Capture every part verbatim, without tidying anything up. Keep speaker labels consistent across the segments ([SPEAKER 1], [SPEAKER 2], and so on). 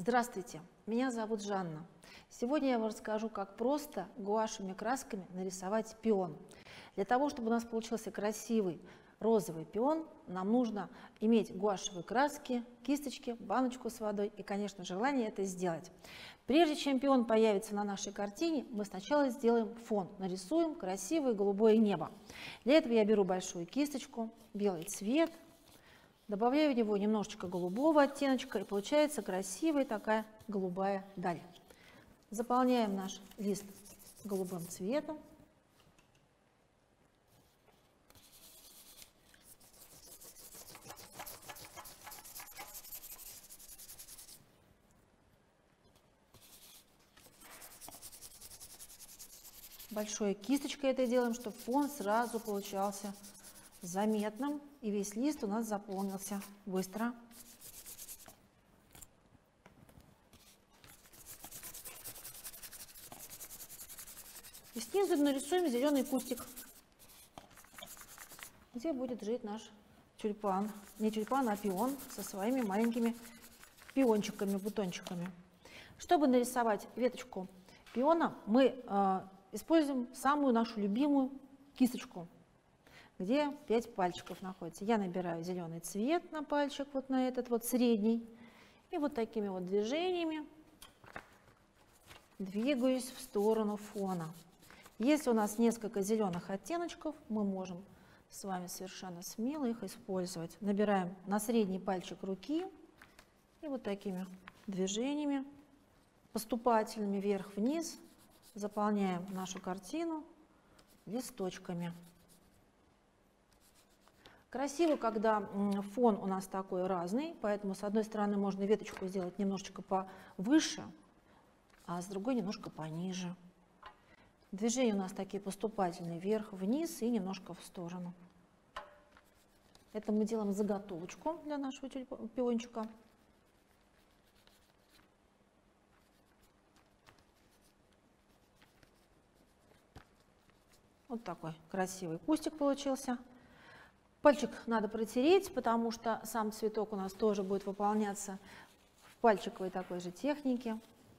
[SPEAKER 1] Здравствуйте, меня зовут Жанна. Сегодня я вам расскажу, как просто гуашевыми красками нарисовать пион. Для того, чтобы у нас получился красивый розовый пион, нам нужно иметь гуашевые краски, кисточки, баночку с водой и, конечно, желание это сделать. Прежде чем пион появится на нашей картине, мы сначала сделаем фон, нарисуем красивое голубое небо. Для этого я беру большую кисточку, белый цвет, добавляю в него немножечко голубого оттеночка, и получается красивая такая голубая даль. Заполняем наш лист голубым цветом. Большой кисточкой это делаем, чтобы фон сразу получался заметным, и весь лист у нас заполнился быстро. И снизу нарисуем зеленый кустик, где будет жить наш тюльпан. Не тюльпан, а пион со своими маленькими пиончиками, бутончиками. Чтобы нарисовать веточку пиона, мы э, используем самую нашу любимую кисточку, где пять пальчиков находится. Я набираю зеленый цвет на пальчик, вот на этот вот средний, и вот такими вот движениями двигаюсь в сторону фона. Если у нас несколько зеленых оттеночков, мы можем с вами совершенно смело их использовать. Набираем на средний пальчик руки и вот такими движениями, поступательными вверх-вниз, заполняем нашу картину листочками. Красиво, когда фон у нас такой разный, поэтому с одной стороны можно веточку сделать немножечко повыше, а с другой немножко пониже. Движения у нас такие поступательные, вверх-вниз и немножко в сторону. Это мы делаем заготовочку для нашего пиончика. Вот такой красивый кустик получился. Пальчик надо протереть, потому что сам цветок у нас тоже будет выполняться в пальчиковой такой же технике.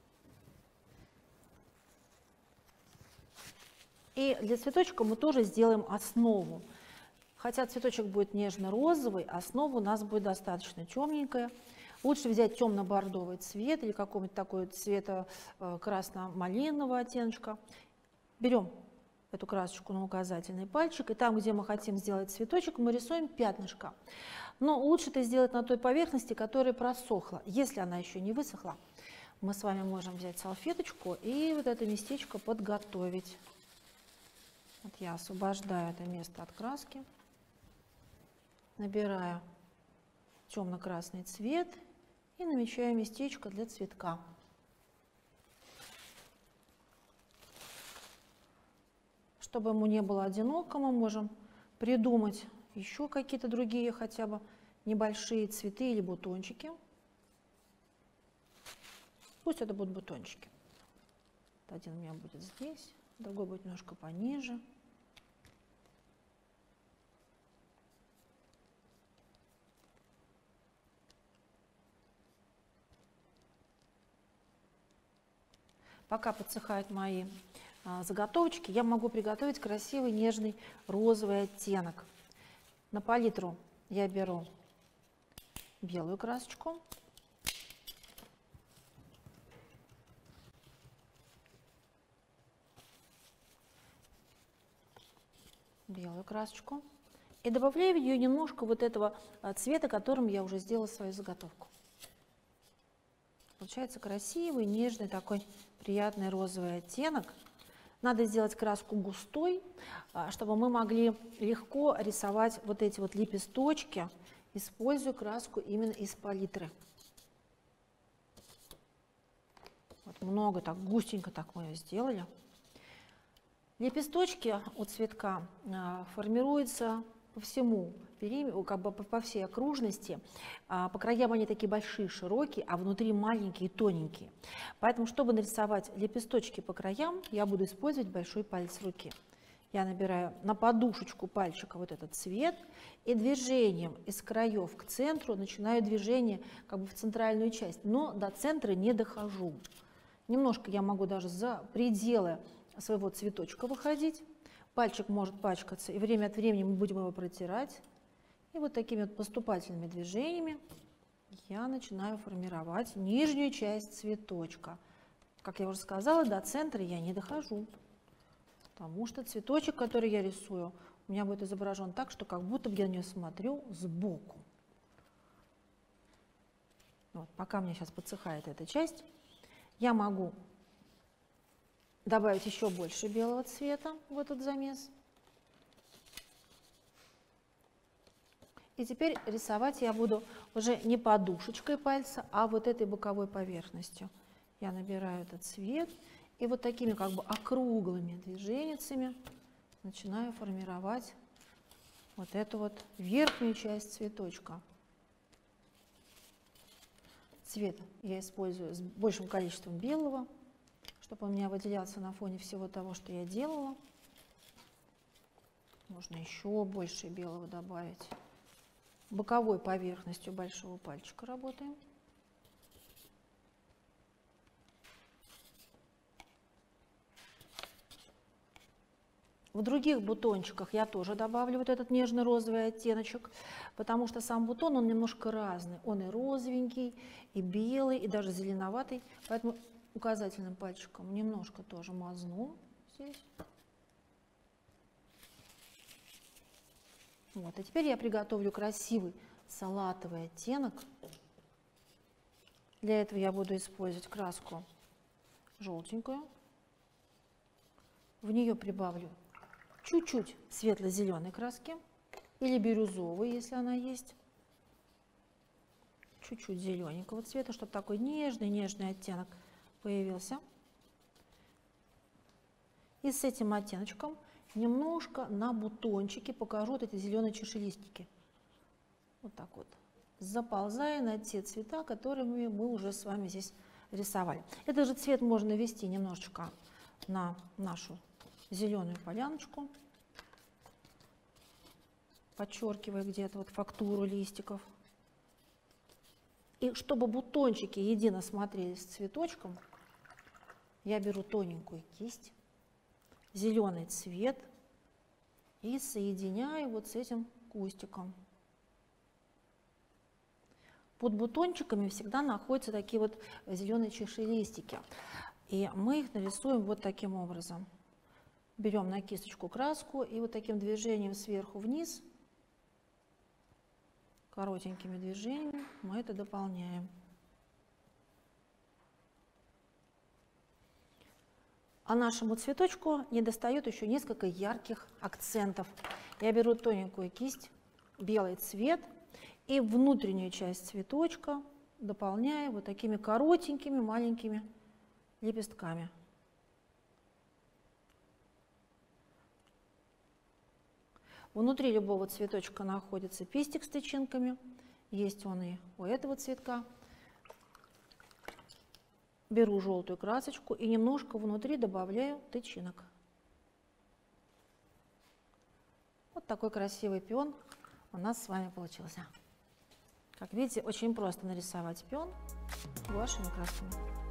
[SPEAKER 1] И для цветочка мы тоже сделаем основу. Хотя цветочек будет нежно-розовый, основа у нас будет достаточно темненькая. Лучше взять темно-бордовый цвет или какого-нибудь такого цвета красно-малинового оттеночка. Берем эту красочку на указательный пальчик, и там, где мы хотим сделать цветочек, мы рисуем пятнышко. Но лучше это сделать на той поверхности, которая просохла. Если она еще не высохла, мы с вами можем взять салфеточку и вот это местечко подготовить. Вот я освобождаю это место от краски, набираю темно-красный цвет и намечаю местечко для цветка. Чтобы ему не было одиноко, мы можем придумать еще какие-то другие, хотя бы небольшие цветы или бутончики. Пусть это будут бутончики. Один у меня будет здесь, другой будет немножко пониже. Пока подсыхают мои а, заготовочки, я могу приготовить красивый нежный розовый оттенок. На палитру я беру белую красочку. Белую красочку. И добавляю в нее немножко вот этого цвета, которым я уже сделала свою заготовку. Получается красивый, нежный, такой приятный розовый оттенок. Надо сделать краску густой, чтобы мы могли легко рисовать вот эти вот лепесточки, используя краску именно из палитры. Вот много так, густенько так мы ее сделали. Лепесточки у цветка формируются по всему периметру, как бы по всей окружности. По краям они такие большие, широкие, а внутри маленькие, тоненькие. Поэтому, чтобы нарисовать лепесточки по краям, я буду использовать большой палец руки. Я набираю на подушечку пальчика вот этот цвет и движением из краев к центру начинаю движение как бы в центральную часть, но до центра не дохожу. Немножко я могу даже за пределы своего цветочка выходить. Пальчик может пачкаться, и время от времени мы будем его протирать. И вот такими вот поступательными движениями я начинаю формировать нижнюю часть цветочка. Как я уже сказала, до центра я не дохожу, потому что цветочек, который я рисую, у меня будет изображен так, что как будто бы я на него смотрю сбоку. Вот, пока мне сейчас подсыхает эта часть, я могу добавить еще больше белого цвета в этот замес. И теперь рисовать я буду уже не подушечкой пальца, а вот этой боковой поверхностью. Я набираю этот цвет и вот такими как бы округлыми движениями начинаю формировать вот эту вот верхнюю часть цветочка. Цвет я использую с большим количеством белого, чтобы он у меня выделялся на фоне всего того, что я делала. Можно еще больше белого добавить. Боковой поверхностью большого пальчика работаем. В других бутончиках я тоже добавлю вот этот нежно-розовый оттеночек, потому что сам бутон, он немножко разный. Он и розовенький, и белый, и даже зеленоватый. Поэтому указательным пальчиком немножко тоже мазну здесь. Вот. И теперь я приготовлю красивый салатовый оттенок. Для этого я буду использовать краску желтенькую. В нее прибавлю чуть-чуть светло-зеленой краски или бирюзовой, если она есть. Чуть-чуть зелененького цвета, чтобы такой нежный-нежный оттенок появился. И с этим оттеночком немножко на бутончике покажу вот эти зеленые чашелистики. Вот так вот. Заползая на те цвета, которыми мы уже с вами здесь рисовали. Этот же цвет можно навести немножечко на нашу зеленую поляночку, подчеркивая где-то вот фактуру листиков. И чтобы бутончики едино смотрелись с цветочком, я беру тоненькую кисть, зеленый цвет и соединяю вот с этим кустиком. Под бутончиками всегда находятся такие вот зеленые чашелистики. И мы их нарисуем вот таким образом. Берем на кисточку краску и вот таким движением сверху вниз, коротенькими движениями мы это дополняем. А нашему цветочку недостает еще несколько ярких акцентов. Я беру тоненькую кисть, белый цвет и внутреннюю часть цветочка дополняю вот такими коротенькими маленькими лепестками. Внутри любого цветочка находится пестик с тычинками. Есть он и у этого цветка. Беру желтую красочку и немножко внутри добавляю тычинок. Вот такой красивый пион у нас с вами получился. Как видите, очень просто нарисовать пион гуашевыми красками.